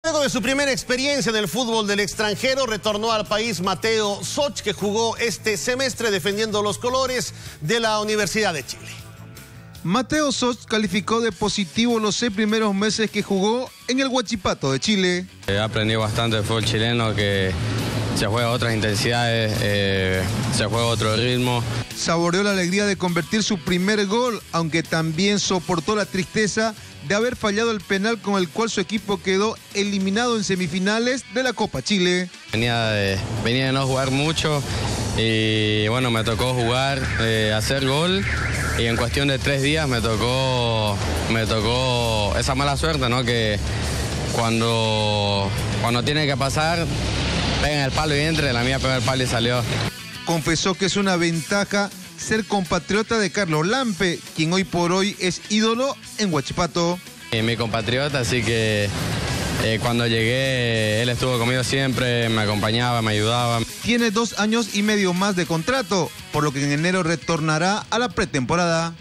Luego de su primera experiencia en el fútbol del extranjero, retornó al país Mateo Soch, que jugó este semestre defendiendo los colores de la Universidad de Chile. Mateo Soch calificó de positivo los 6 primeros meses que jugó en el Huachipato de Chile. He aprendido bastante del fútbol chileno, que se juega a otras intensidades, se juega a otro ritmo. Saboreó la alegría de convertir su primer gol, aunque también soportó la tristeza de haber fallado el penal con el cual su equipo quedó eliminado en semifinales de la Copa Chile. Venía de no jugar mucho y bueno, me tocó jugar, hacer gol, y en cuestión de 3 días me tocó esa mala suerte, ¿no? Que cuando tiene que pasar, pega en el palo y entre, la mía pegó el palo y salió. Confesó que es una ventaja ser compatriota de Carlos Lampe, quien hoy por hoy es ídolo en Huachipato. Mi compatriota, así que cuando llegué, él estuvo conmigo siempre, me acompañaba, me ayudaba. Tiene 2 años y medio más de contrato, por lo que en enero retornará a la pretemporada.